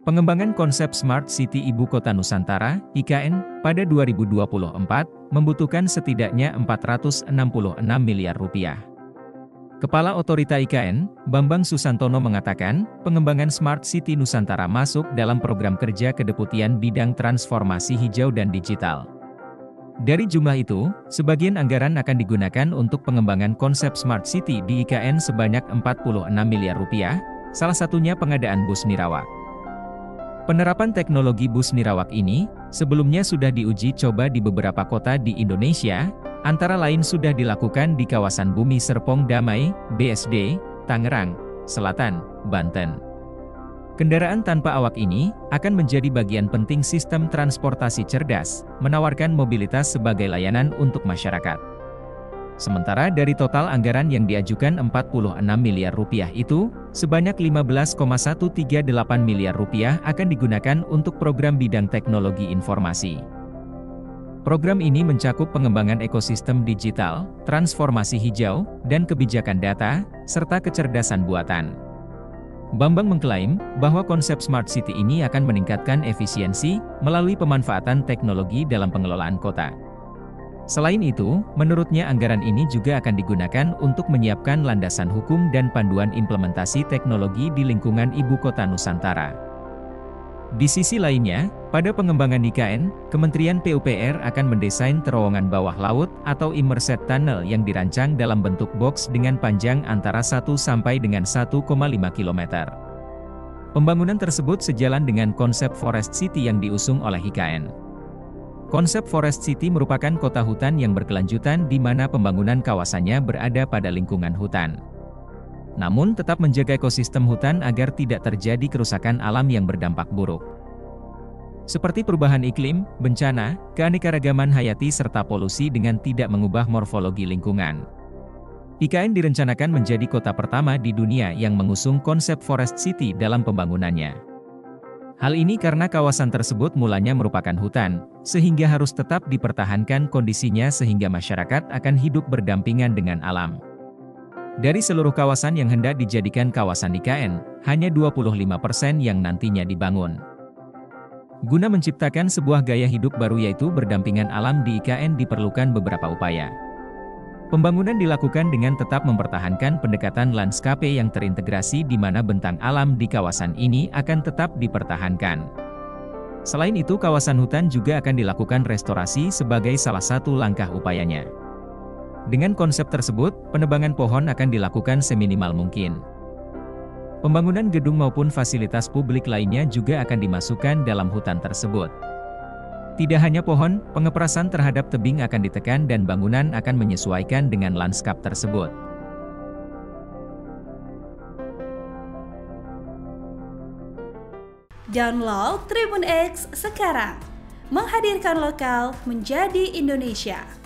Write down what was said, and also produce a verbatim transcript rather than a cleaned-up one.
Pengembangan konsep Smart City Ibu Kota Nusantara, I K N, pada dua ribu dua puluh empat, membutuhkan setidaknya empat ratus enam puluh enam miliar rupiah. Kepala Otorita I K N, Bambang Susantono mengatakan, pengembangan Smart City Nusantara masuk dalam program kerja Kedeputian Bidang Transformasi Hijau dan Digital. Dari jumlah itu, sebagian anggaran akan digunakan untuk pengembangan konsep Smart City di I K N sebanyak empat puluh enam miliar rupiah, salah satunya pengadaan bus nirawak. Penerapan teknologi bus nirawak ini, sebelumnya sudah diuji coba di beberapa kota di Indonesia, antara lain sudah dilakukan di kawasan Bumi Serpong Damai, B S D, Tangerang Selatan, Banten. Kendaraan tanpa awak ini, akan menjadi bagian penting sistem transportasi cerdas, menawarkan mobilitas sebagai layanan untuk masyarakat. Sementara dari total anggaran yang diajukan empat puluh enam miliar rupiah itu, sebanyak lima belas koma seratus tiga puluh delapan miliar rupiah akan digunakan untuk program bidang teknologi informasi. Program ini mencakup pengembangan ekosistem digital, transformasi hijau, dan kebijakan data, serta kecerdasan buatan. Bambang mengklaim bahwa konsep Smart City ini akan meningkatkan efisiensi melalui pemanfaatan teknologi dalam pengelolaan kota. Selain itu, menurutnya anggaran ini juga akan digunakan untuk menyiapkan landasan hukum dan panduan implementasi teknologi di lingkungan Ibu Kota Nusantara. Di sisi lainnya, pada pengembangan I K N, Kementerian P U P R akan mendesain terowongan bawah laut atau immersed tunnel yang dirancang dalam bentuk box dengan panjang antara satu sampai dengan satu koma lima kilometer. Pembangunan tersebut sejalan dengan konsep Forest City yang diusung oleh I K N. Konsep Forest City merupakan kota hutan yang berkelanjutan di mana pembangunan kawasannya berada pada lingkungan hutan. Namun tetap menjaga ekosistem hutan agar tidak terjadi kerusakan alam yang berdampak buruk. Seperti perubahan iklim, bencana, keanekaragaman hayati serta polusi dengan tidak mengubah morfologi lingkungan. I K N direncanakan menjadi kota pertama di dunia yang mengusung konsep Forest City dalam pembangunannya. Hal ini karena kawasan tersebut mulanya merupakan hutan, sehingga harus tetap dipertahankan kondisinya sehingga masyarakat akan hidup berdampingan dengan alam. Dari seluruh kawasan yang hendak dijadikan kawasan I K N, hanya dua puluh lima persen yang nantinya dibangun. Guna menciptakan sebuah gaya hidup baru yaitu berdampingan alam di I K N diperlukan beberapa upaya. Pembangunan dilakukan dengan tetap mempertahankan pendekatan landscape yang terintegrasi di mana bentang alam di kawasan ini akan tetap dipertahankan. Selain itu, kawasan hutan juga akan dilakukan restorasi sebagai salah satu langkah upayanya. Dengan konsep tersebut, penebangan pohon akan dilakukan seminimal mungkin. Pembangunan gedung maupun fasilitas publik lainnya juga akan dimasukkan dalam hutan tersebut. Tidak hanya pohon, pengeperasan terhadap tebing akan ditekan dan bangunan akan menyesuaikan dengan lanskap tersebut. Download Tribun X sekarang, menghadirkan lokal menjadi Indonesia.